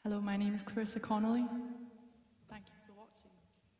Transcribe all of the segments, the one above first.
Hello, my name is Clarissa Connolly. Thank you for watching.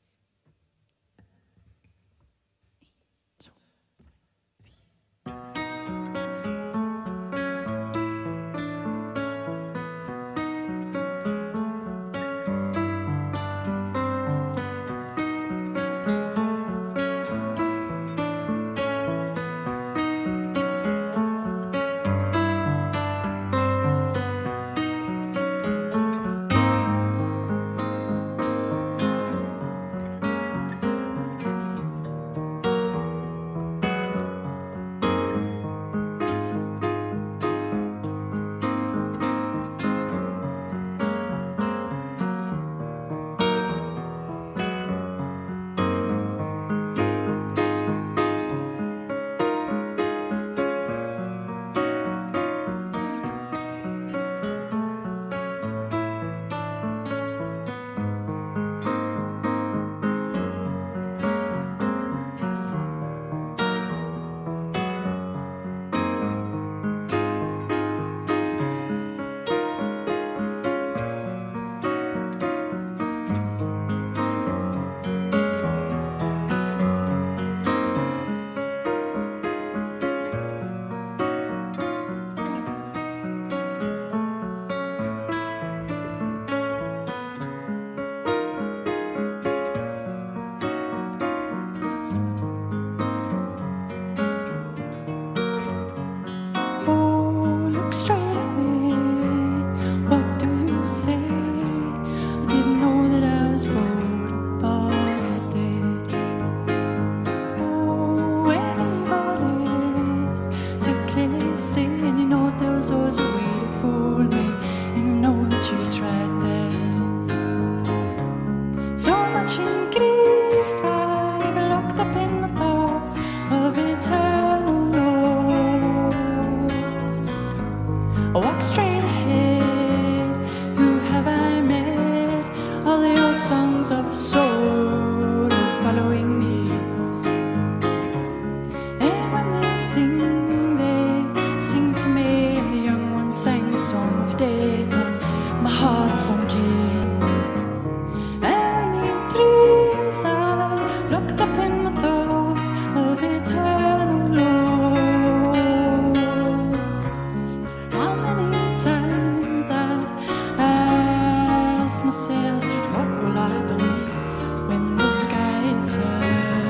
Oh, look straight at me. What do you say? I didn't know that I was bored, but instead. Oh, when evil is to clearly see, and you know there was always a way to fool me, and I know that you tried that. So much in grief I've locked up in my thoughts of eternal loss. I walk straight ahead, who have I met? All the old songs of sorrow following me. And when they sing to me, and the young ones sang the song of death, and my heart sunk in. And the dreams I locked up in my thoughts of eternal loss. How many times I've asked myself, what will I believe when the sky turns?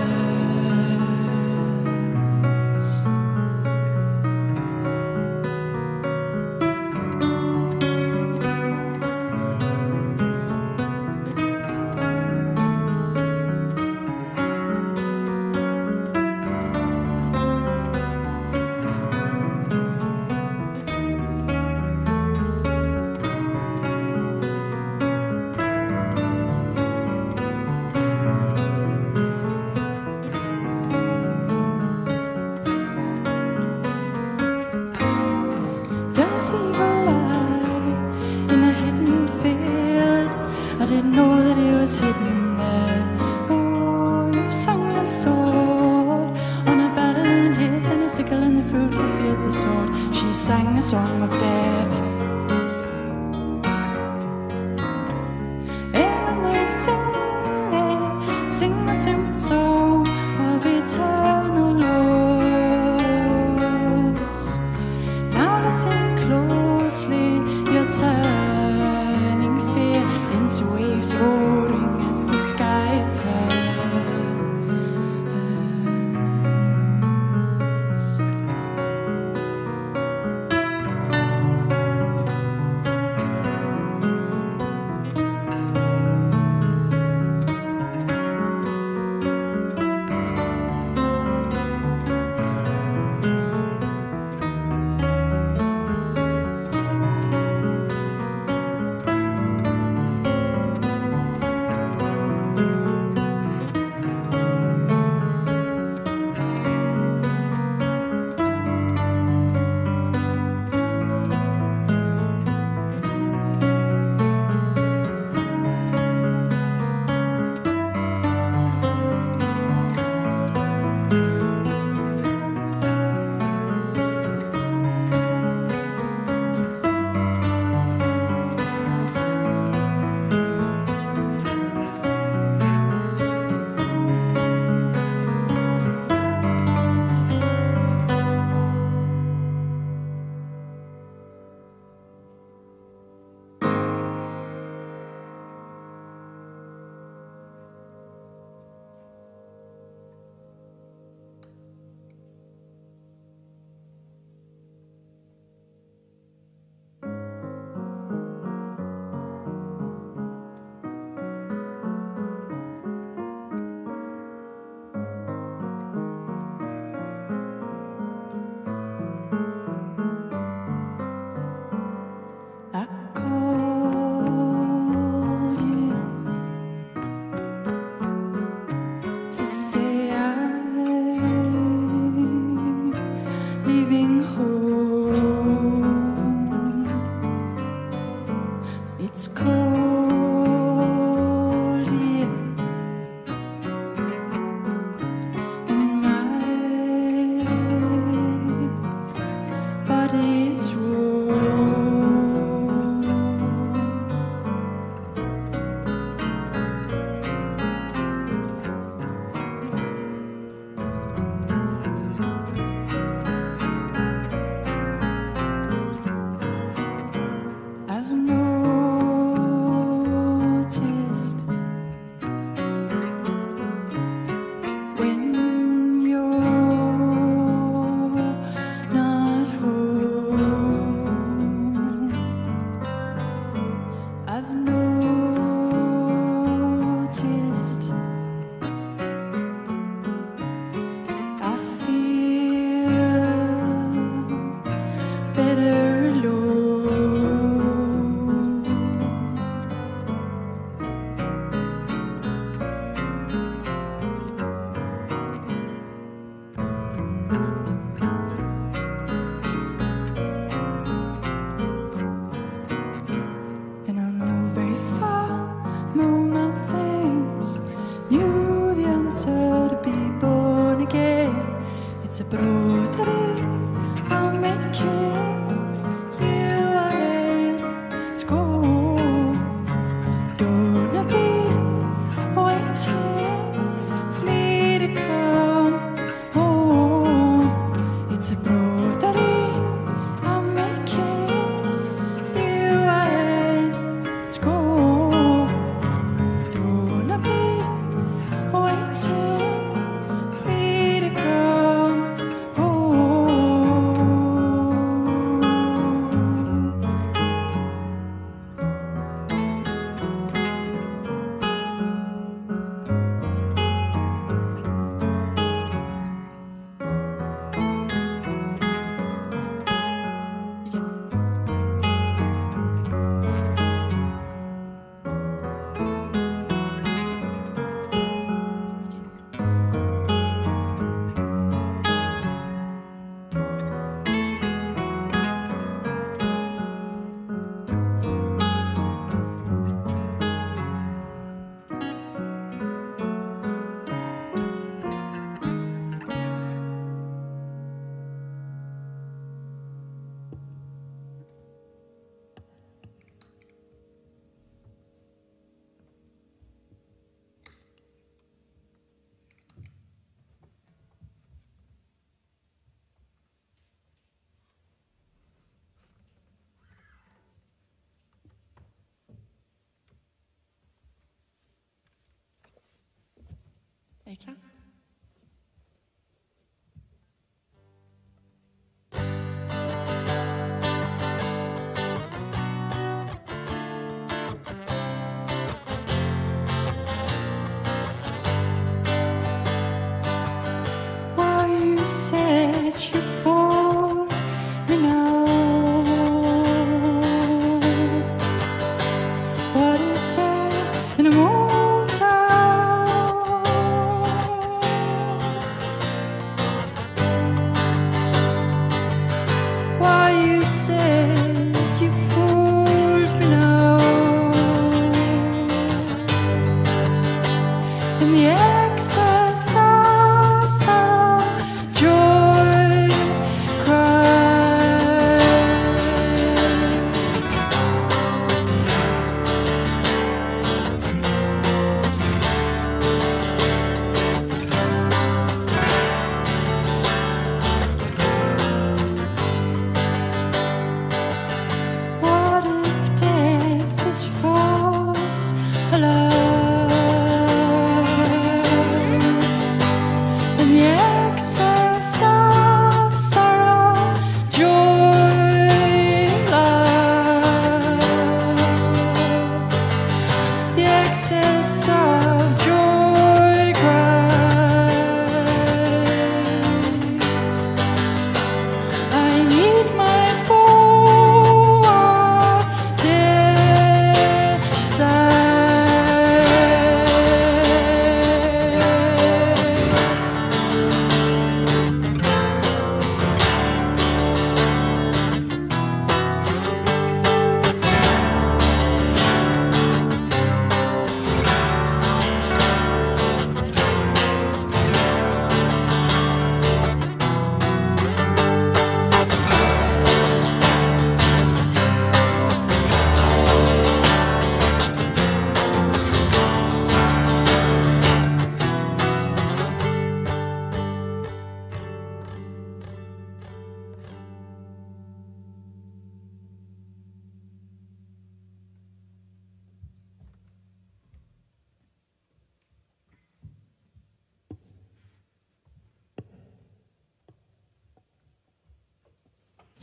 Does evil lie in a hidden field? I didn't know that it was hidden there. Oh, you've sung the sword on a battling heath, and a sickle and the fruit fulfilled the sword. She sang a song of death. And when they sing the simple song of eternal loss. Now listen closely, you're turning fear into waves roaring as the sky turns.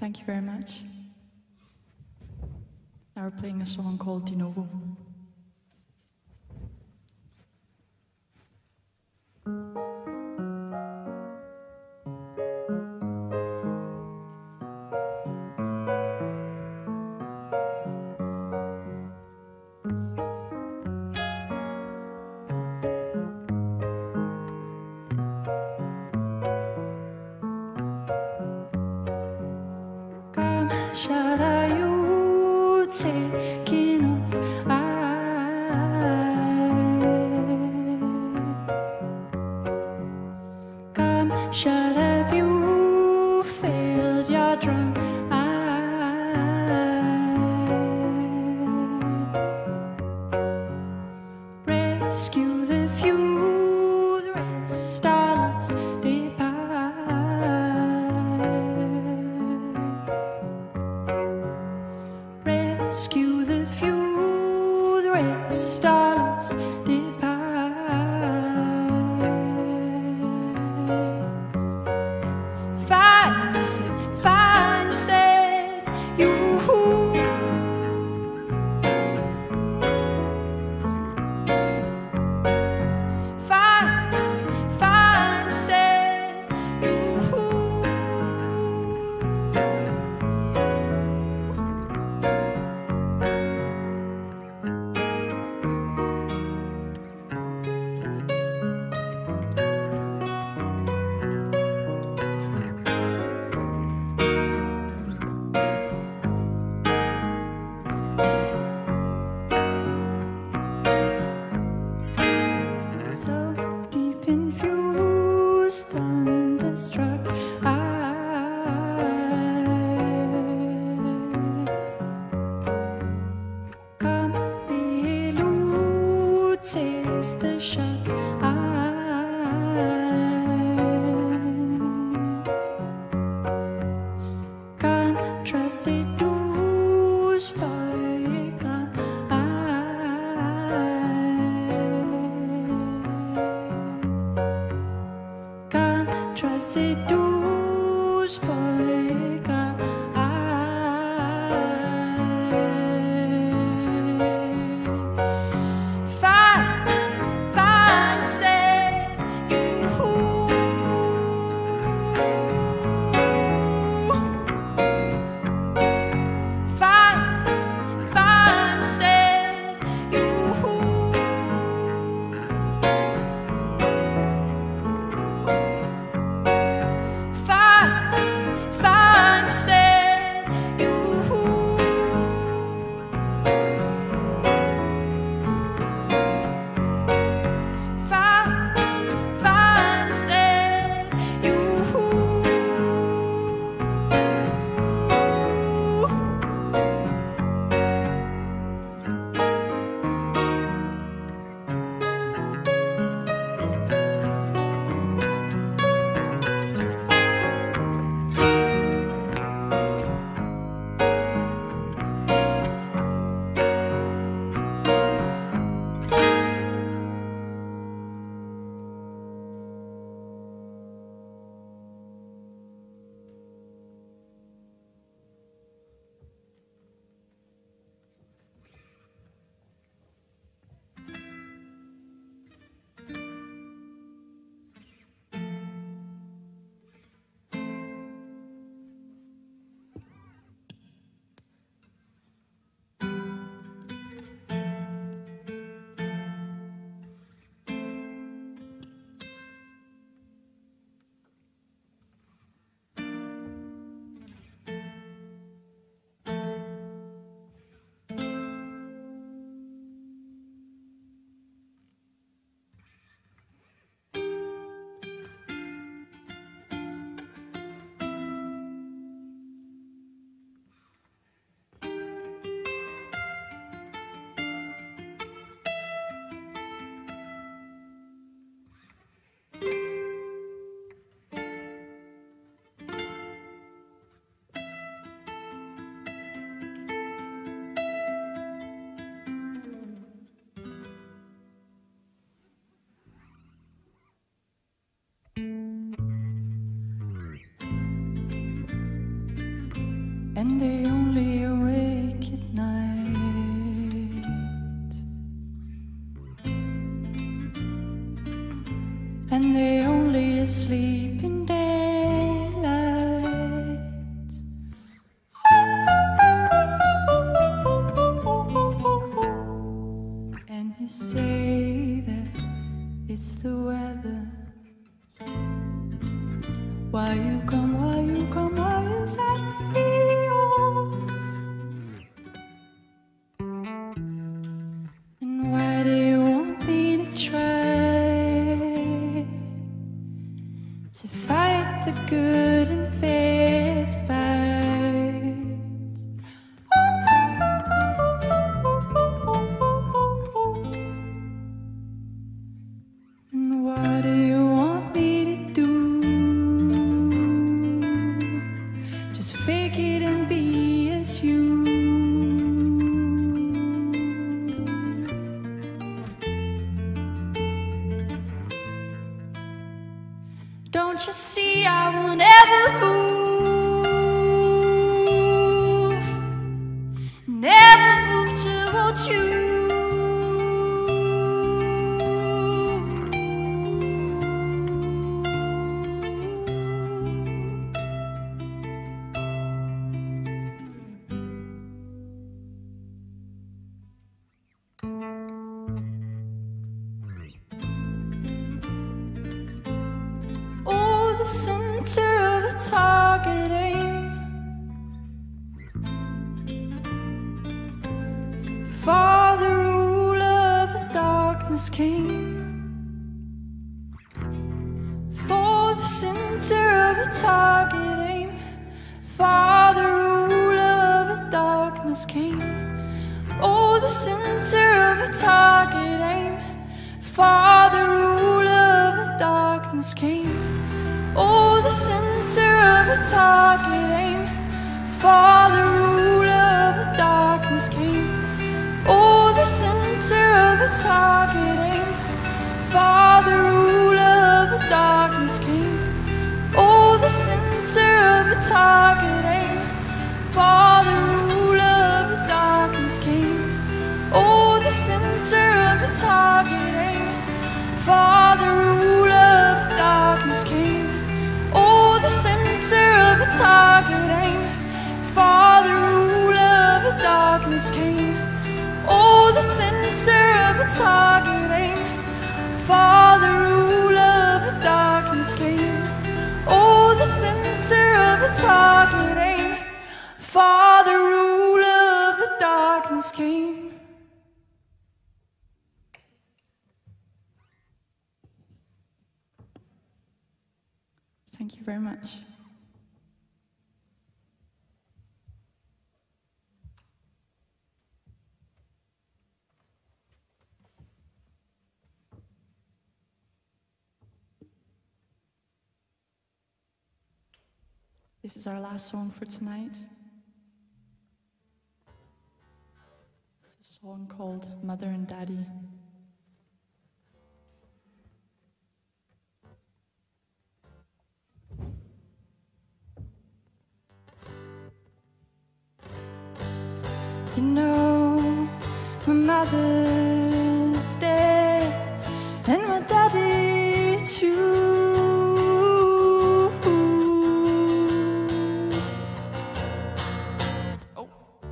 Thank you very much. Now we're playing a song called De Novo. Should I you taking off? Come, should have you filled your drum? Rescue the few, the rest are lost. Rescue the few, the rest are lost, depart. Find yourself, you. Find yourself, you. Thunderstruck, come, Lulu, taste the shock. Can't trust it, do's for it. Trust it, do's for it. Find yourself, you. Find yourself, you. and they only awake at night, and they only asleep in daylight. And you say that it's the weather. Why you come, why you come, why you set me off? And why do you want me to try to fight the good and fair fight? And what do you want me to do? Just fake it and be as you. Don't you see I will never move, never move towards you. Oh, the center of a target aim, for the ruler of the darkness came. For the center of a target aim, for the ruler of the darkness came. Oh, the center of a target aim, for the ruler of the darkness came. Oh, the center of a target aim, for the ruler of the darkness came. Oh, the center of a target aim, for the ruler of the darkness came. Oh, the center of a target aim, for the ruler of the darkness came. Oh, the center of a target aim, for the ruler of the darkness came. Oh, the center of a target aim, for the ruler of the darkness came. Oh, the center of a target aim, for the ruler of the darkness came. Oh, the center of a target aim, for the ruler of the darkness came. Thank you very much. This is our last song for tonight. It's a song called Mother and Daddy. You know, my mother's dead, and my daddy too. Oh,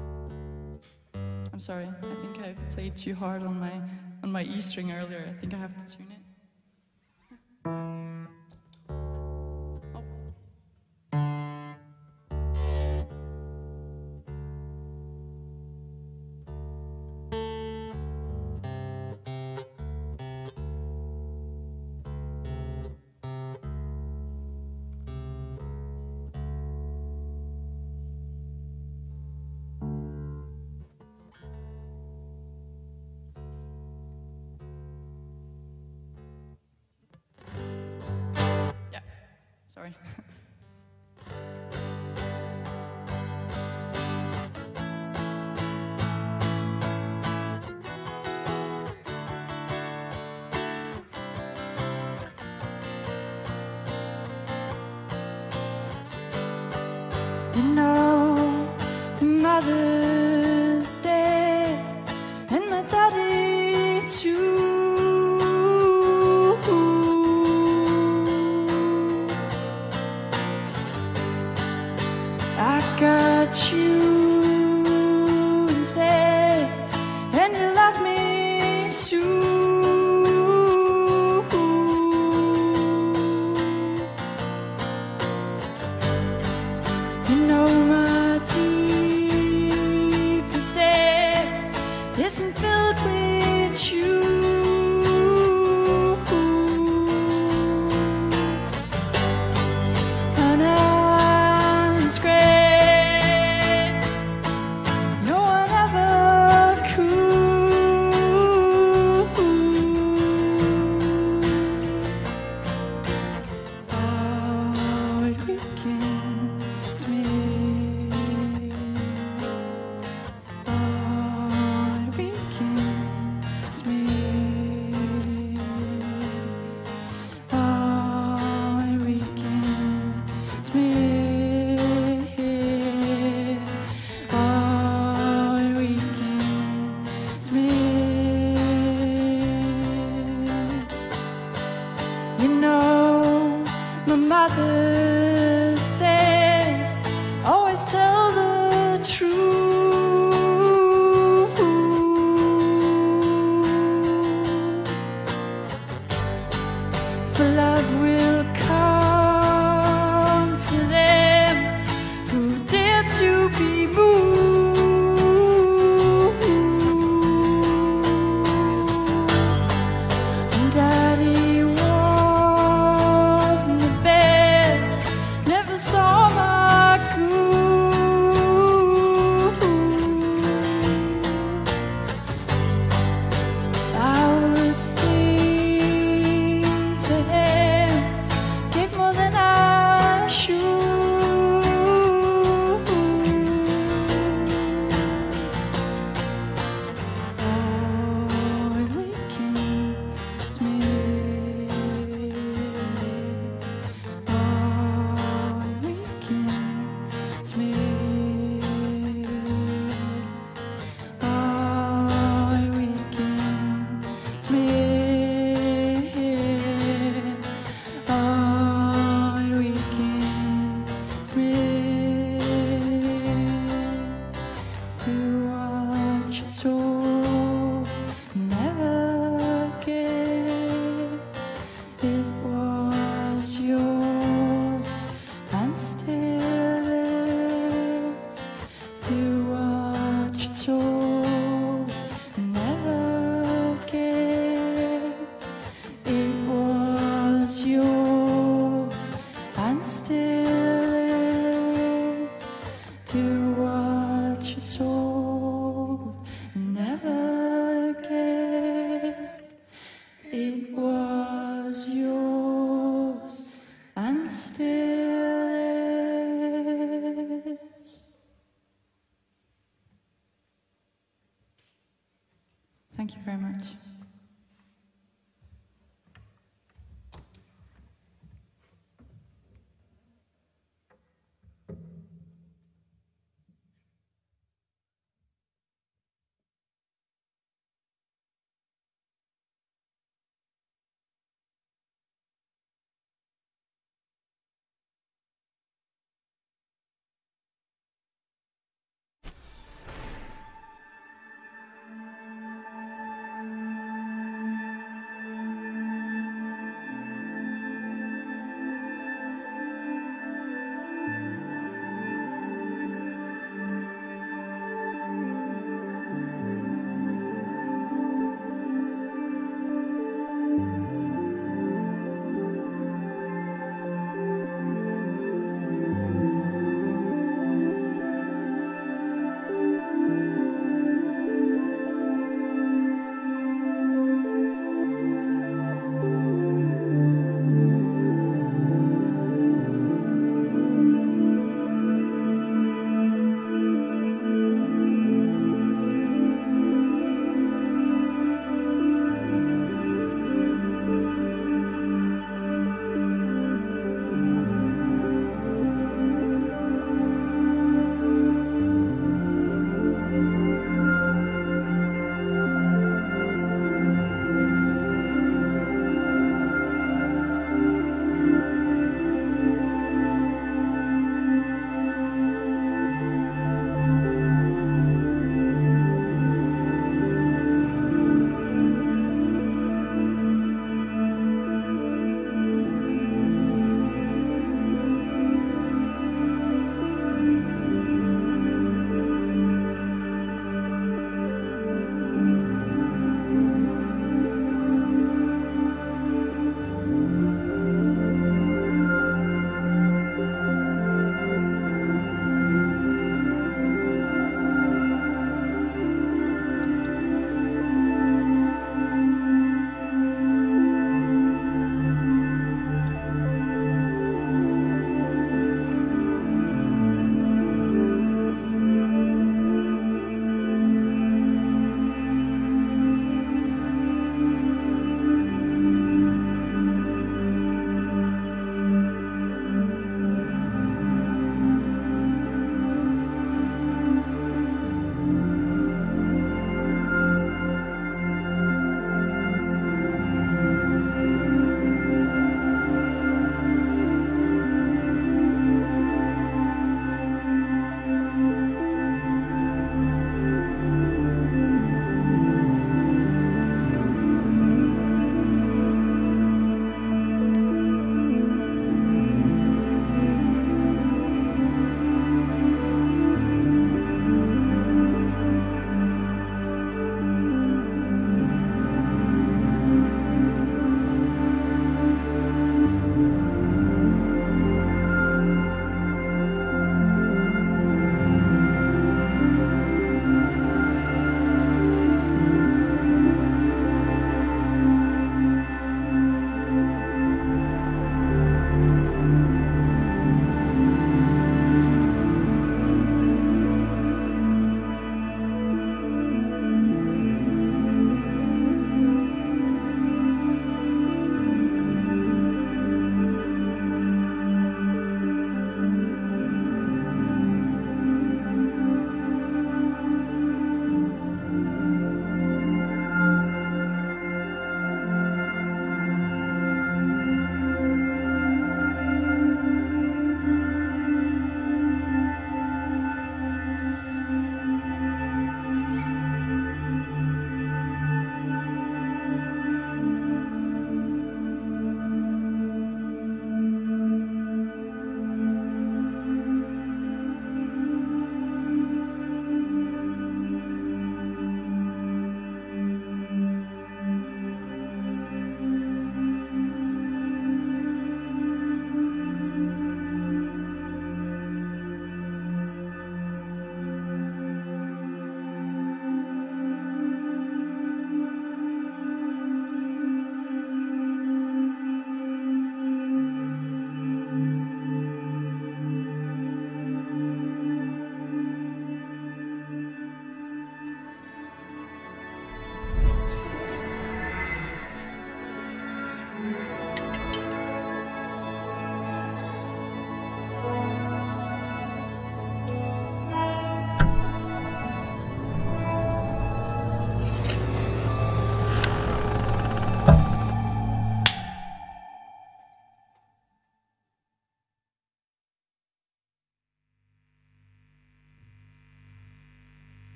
I'm sorry. I think I played too hard on my E string earlier. I think I have to tune it. Sorry. You know, father's dead, and my daddy too. I got you instead, and you love me soon. You know my deepest depth isn't filled with you. And it's great, no one ever could. Oh, it weakens me. Oh, it weakens me. Oh, it weakens me. Oh, it weakens me. You know, my mother said, always tell the truth. For love will come to them who dare to be moved. And Daddy wasn't the best, never saw my goods. I would sing to him, give more than I should. Oh, it weakens me. Oh, it weakens me. Oh, it weakens me. Oh, it weakens me. Do what you're told, never give. It was yours and still is. Do what you're told, never give. It was yours and still is. Do what you're told, never give. It was yours and still is. Thank you very much.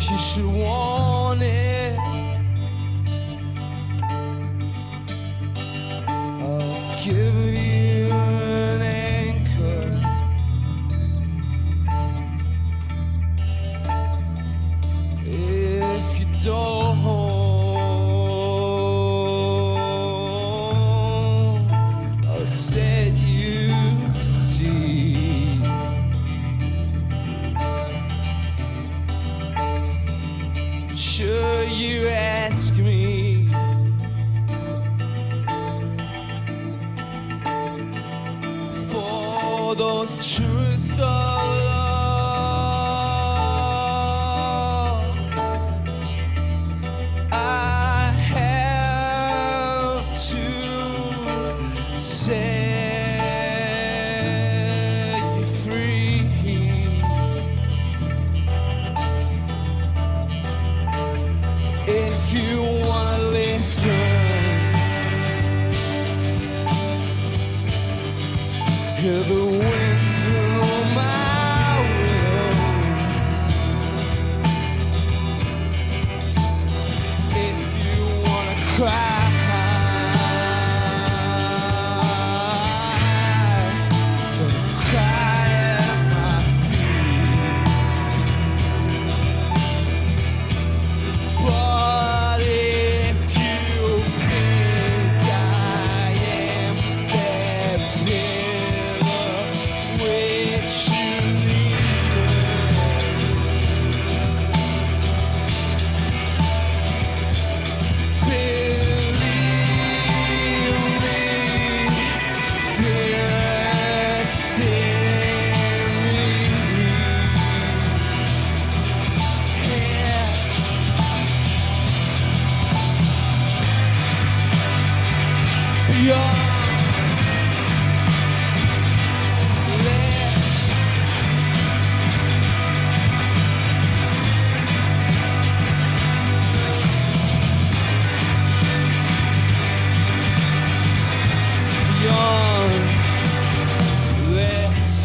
you should want it. I'll give you an anchor. If you don't, I'll set you to sea. Sure, you ask me, for those truest of loves, I have to set you free. If you wanna listen, hear the wind through my windows. If you wanna cry, then cry at my feet. But if you think I am that pillar which you believe me, destiny. Your lips, your lips.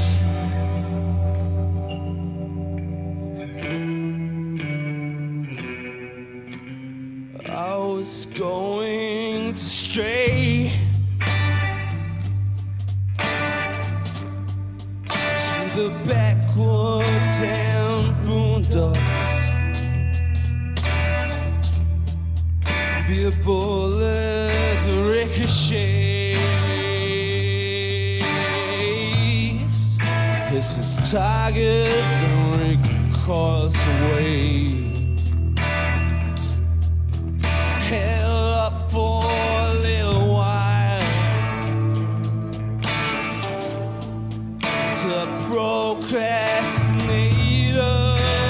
I was going to stray to the backwoods and boondocks, be a bullet that ricochets, hits his target and recoils away. Held up for a little while to procrastinator.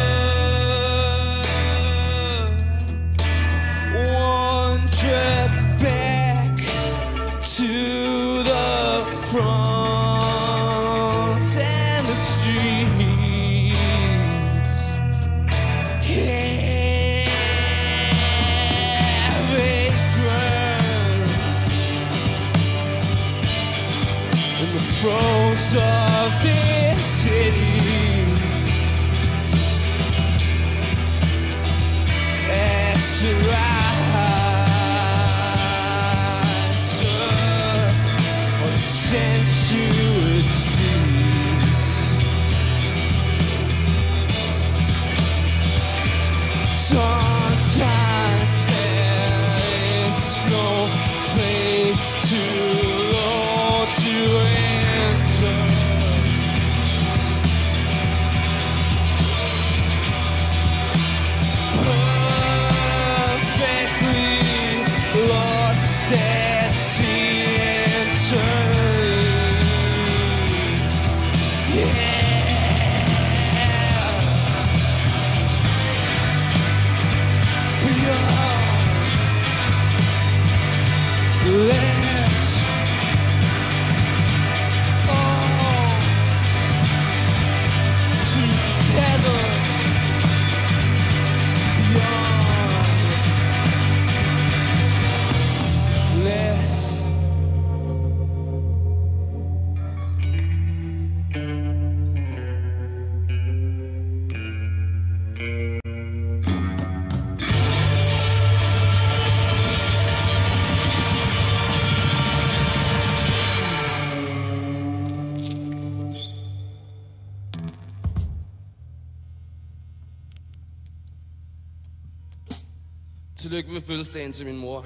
One trip back to the front and the streets. Yeah, vagrant in the throes of this city. As it rises on the sensuous streets, sometimes there is no place too low to enter. Perfect Tillykke med fødselsdagen til min mor.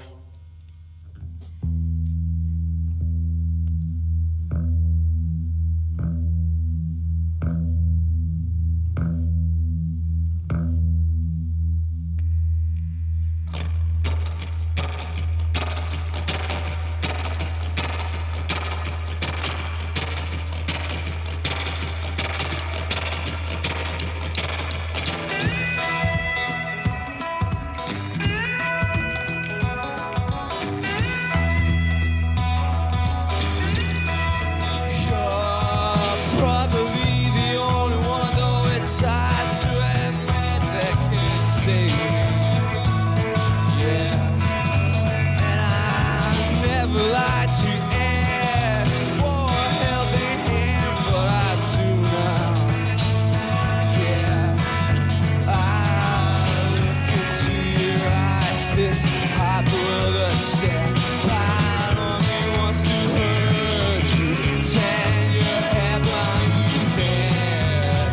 This hot blooded stare right on me wants to hurt you. Tan your hair blind, you can't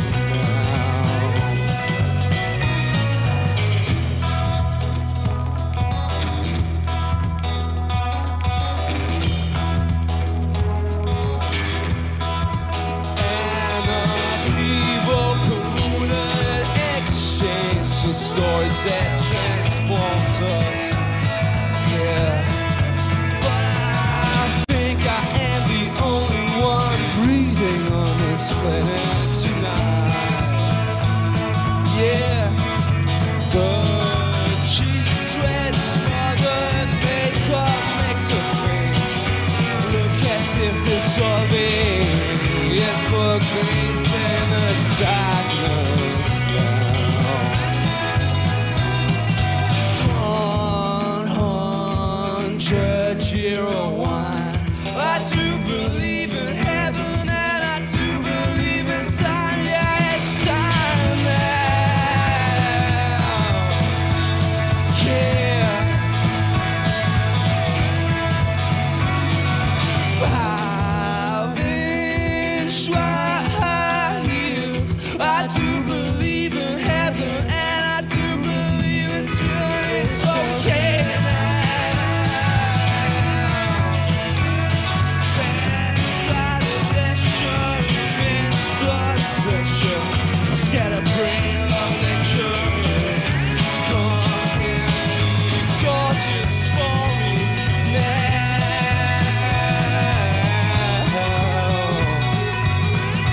And a evil polluted exchange of stories that transforms us. Yeah, but I think I am the only one breathing on this planet tonight. Yeah, the cheap sweat, smothered makeup makes her face look as if they're solving it for grace in the darkness now. 101. I do believe in heaven and I do believe in sign. Yeah, it's time now. Yeah. 5-inch high heels. I do believe in heaven and I do believe it's real. It's okay. Scatterbrain of nature, come and be gorgeous for me now.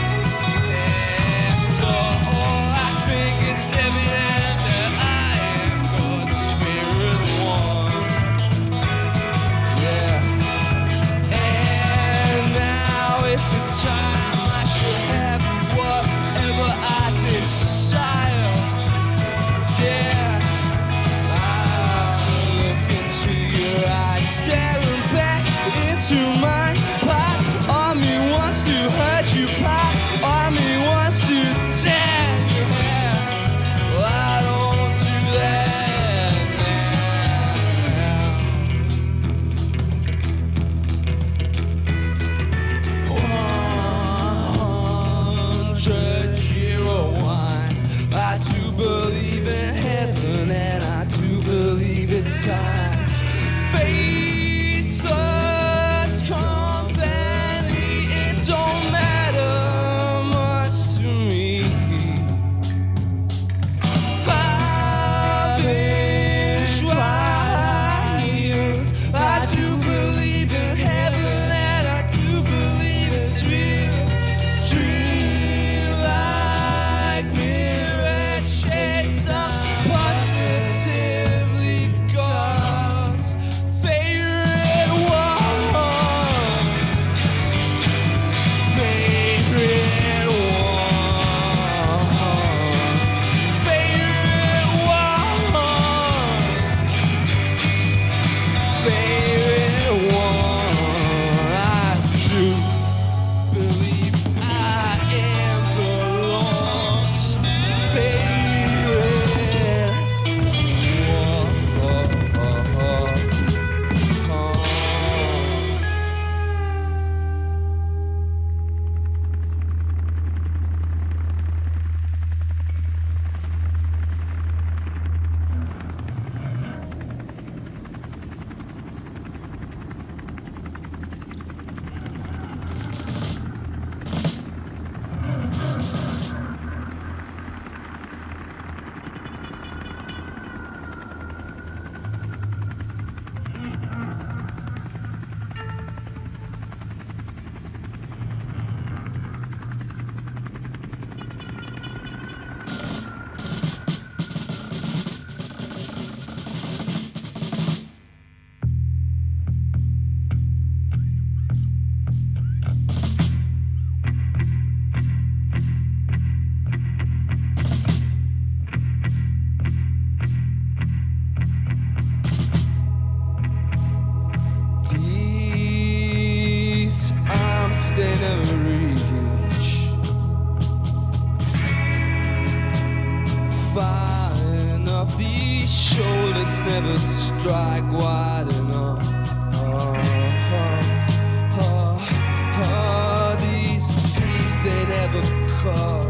waves never strike wide enough. These teeth, they never cut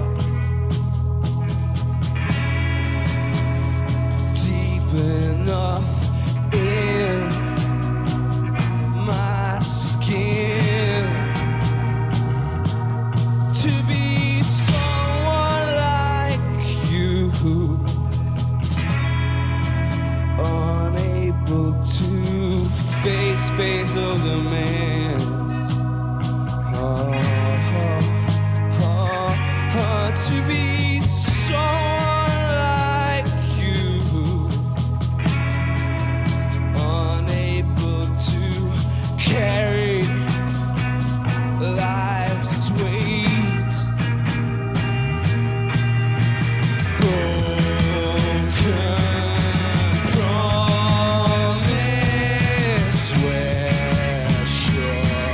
deep enough in my skin to be someone like you, unable to face basal demands. To be someone like you, unable to carry life's weight, broken promise where sure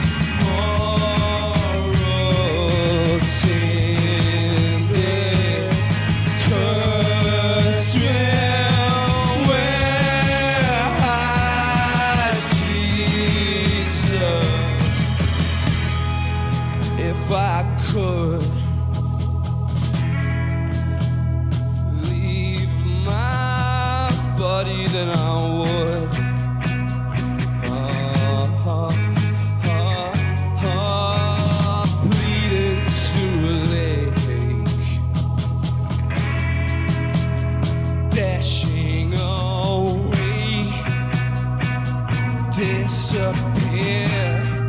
morals in this cursed realm where hides Jesus. If I could leave my body, then I would. Bleeding to a lake, dashing away, disappear.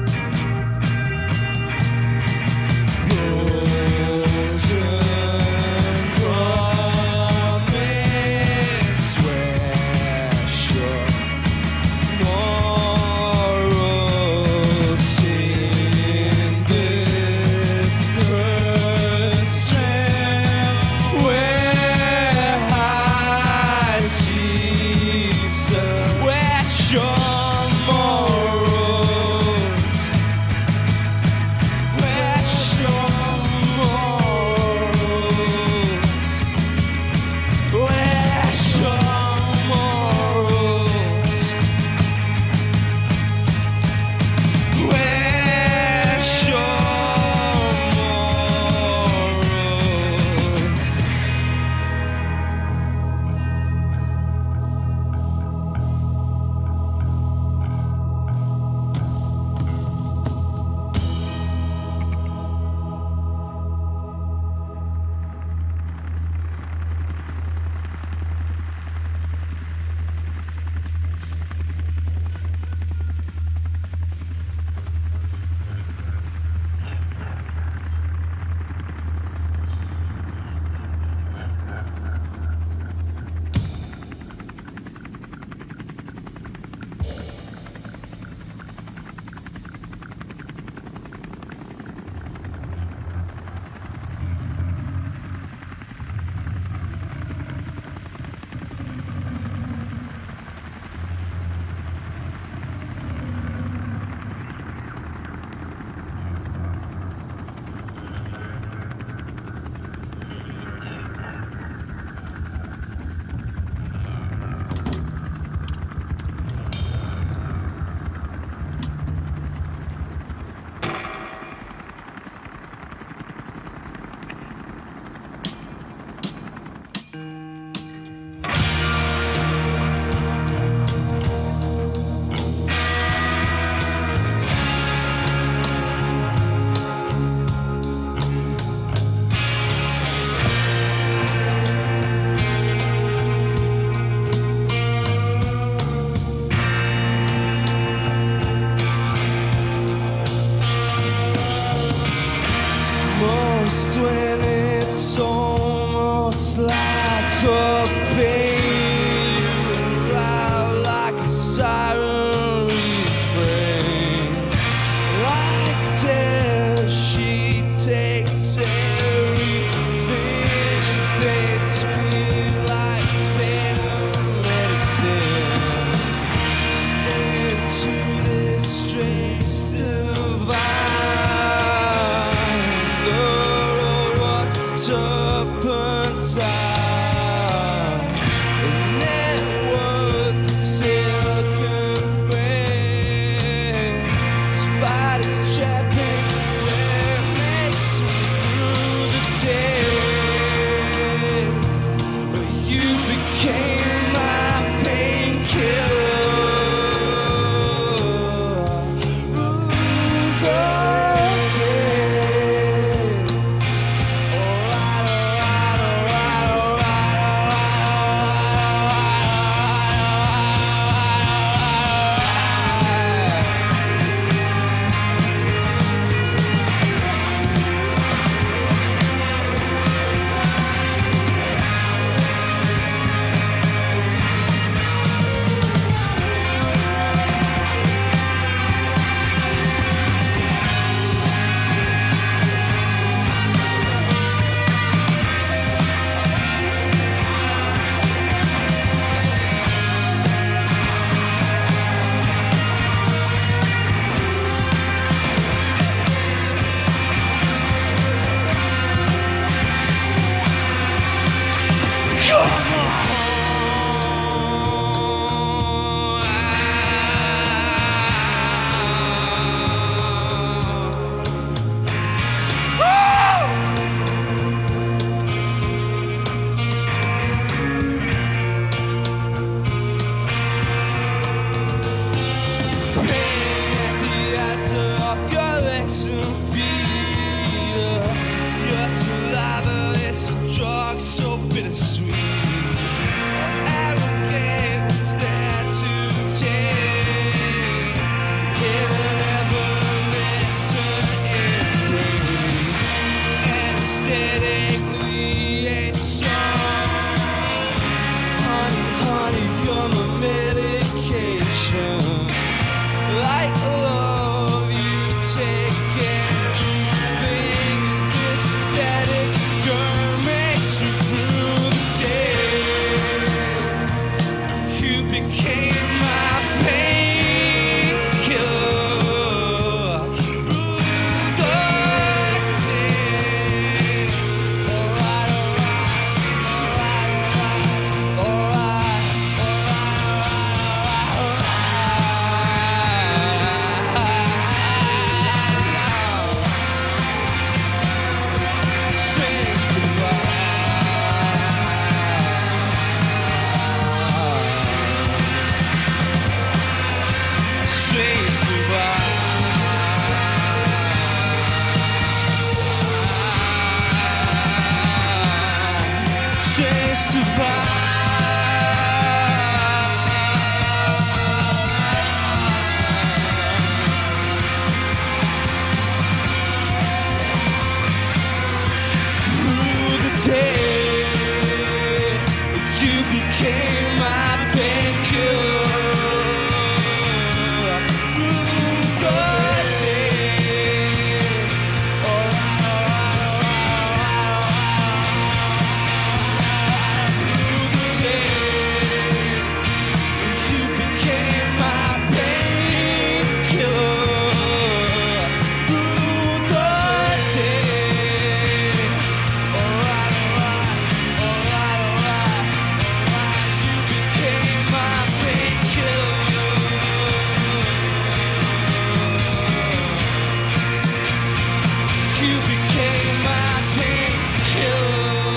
Most when it's almost like a pain, you arrive like a siren refrain. Like death, she takes everything and paints me like bitter medicine into this strange divine. Serpentine, a network bittersweet. Arrogance that to take in an everlasting embrace. Aesthetically a song. Honey, honey, you're my medication. Like love, you take everything. This static yearn makes me through the day. You became my painkiller. Through the day. Alright, Strings to strings to strings to through the day, you became my painkiller. Through the day, through the day, you became my painkiller. Through the day. Alright, you became my painkiller. You became my painkiller.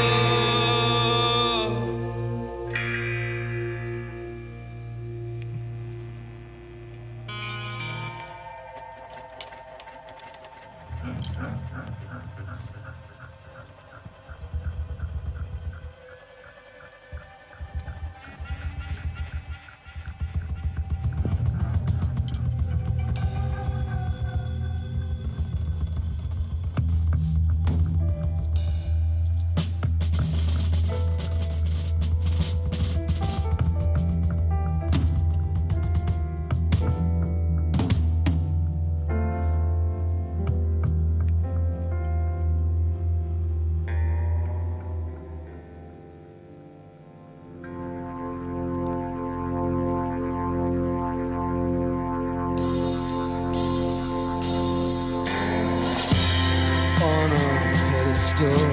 On a pedestal,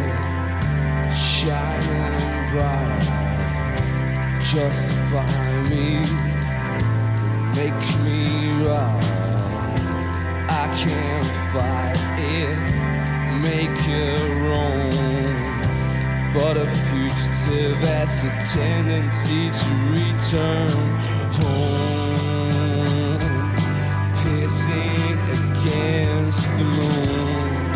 shining bright, justify me, make me right. I can't fight it, make it wrong, but a fugitive has a tendency to return home, piercing against the moon.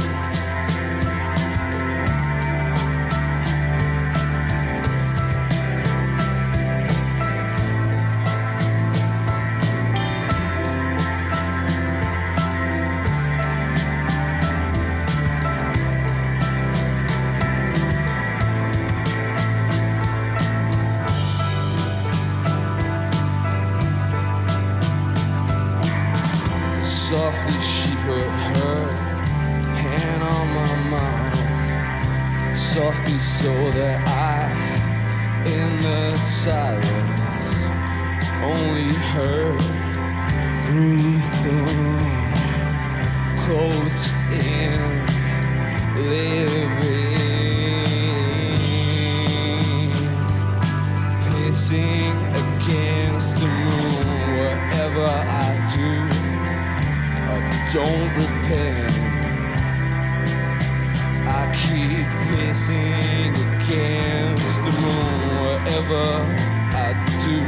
Softly she put her hand on my mouth, softly so that I, in the silence, only heard breathing, close in, living, piercing against the moon. Wherever I do, don't repent. I keep pacing against the moon. Wherever I do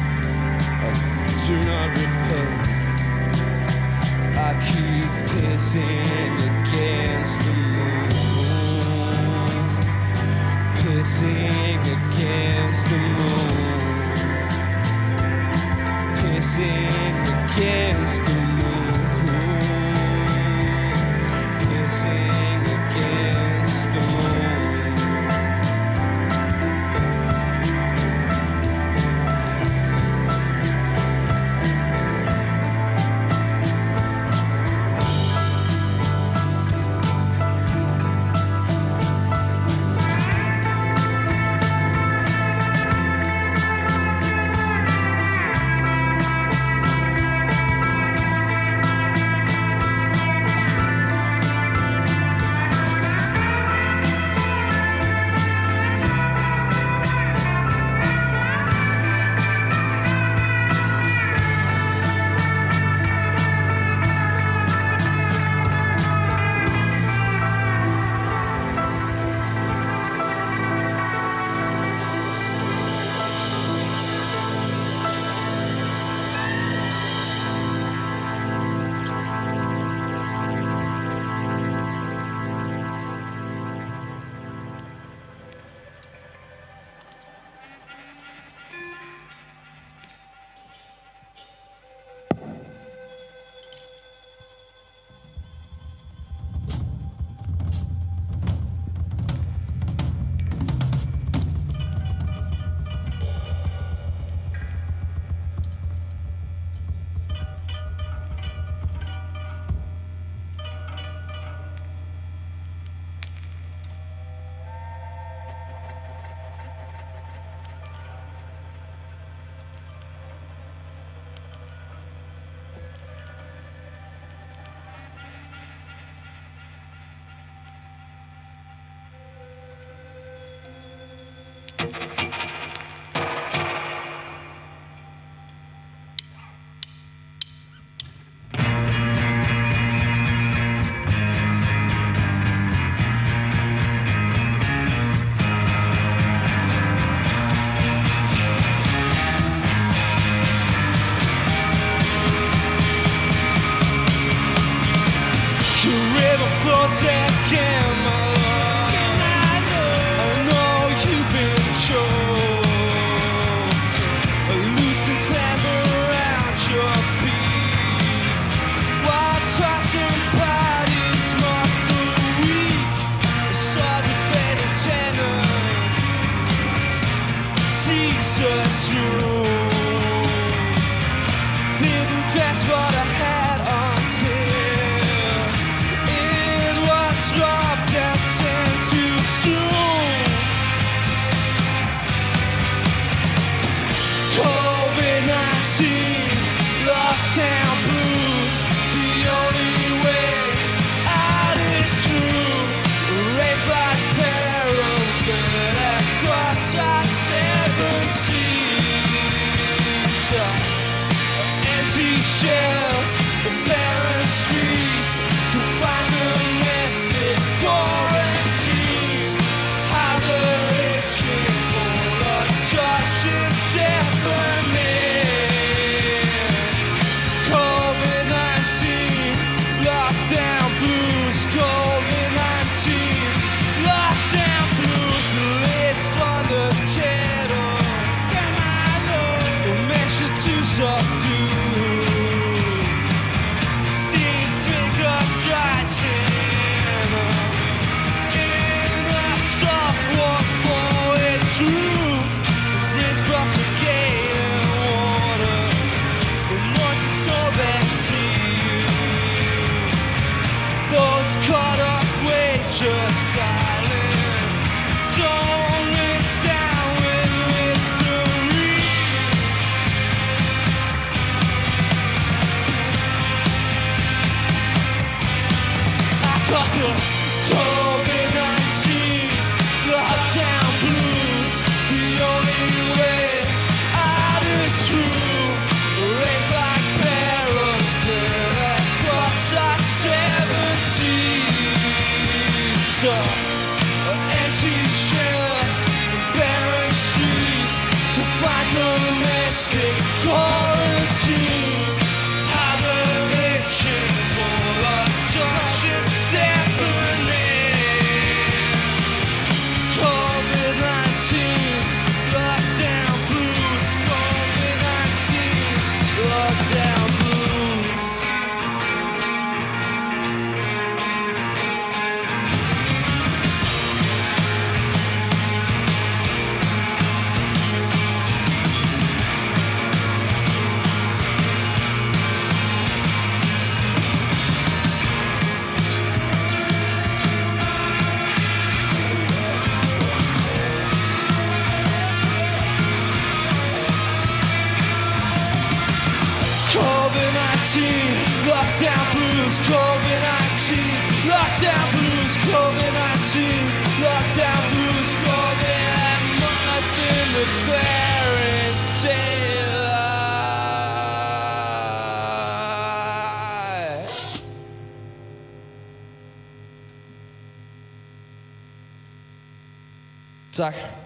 not repent. I keep pacing against the moon. pissing against the moon, pissing against the moon, pissing against the moon. Again, my love, I know you've been choked, a loose and clamber around your beak, while crossing bodies mark the weak, a sudden fatal tenor sees us through. Didn't grasp what I had until dropped that sand too soon. COVID-19, lockdown blues, the only way out is through. Rape like perils spread across our 7 seas. Empty shells, the barren streets, confined domestic quarantine, hibernation, full of touches, deafening. COVID-19, lockdown blues, COVID-19, lockdown blues, the lids on the kettle, the measure to subdue. Caught up with just darling, don't rinse down with mystery. I got the COVID-19 lockdown blues, the only way out is through. Rape like barrels spread across our 7 seas. Empty shells, barren streets, confined domestic quarantine, hibernation, full of touches, deafening. COVID-19. Lockdown blues, COVID-19. Lockdown blues, COVID-19. Lockdown blues, COVID. Among us in the glaring daylight. Tak.